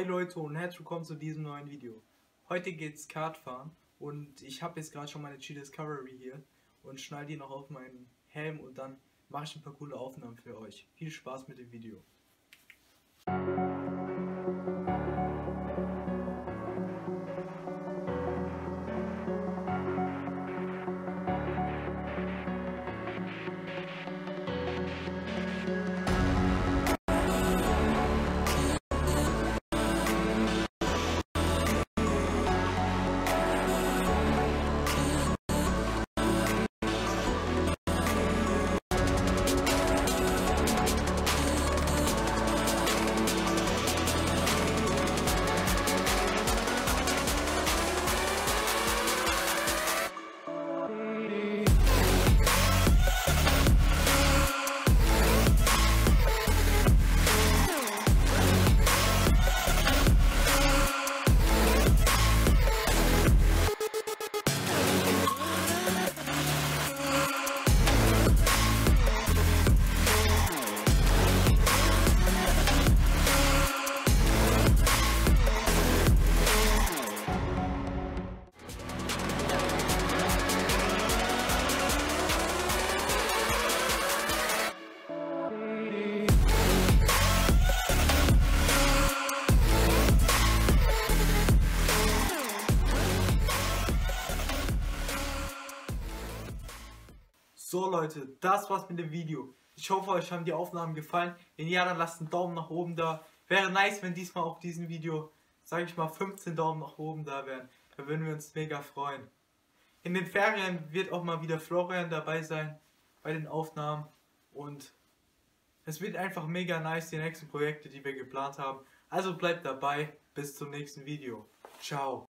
Hi Leute und herzlich willkommen zu diesem neuen Video. Heute geht's Kartfahren und ich habe jetzt gerade schon meine G-Discovery hier und schnall die noch auf meinen Helm und dann mache ich ein paar coole Aufnahmen für euch. Viel Spaß mit dem Video. So Leute, das war's mit dem Video. Ich hoffe, euch haben die Aufnahmen gefallen. Wenn ja, dann lasst einen Daumen nach oben da. Wäre nice, wenn diesmal auf diesem Video, sage ich mal, 15 Daumen nach oben da wären. Da würden wir uns mega freuen. In den Ferien wird auch mal wieder Florian dabei sein bei den Aufnahmen. Und es wird einfach mega nice, die nächsten Projekte, die wir geplant haben. Also bleibt dabei. Bis zum nächsten Video. Ciao.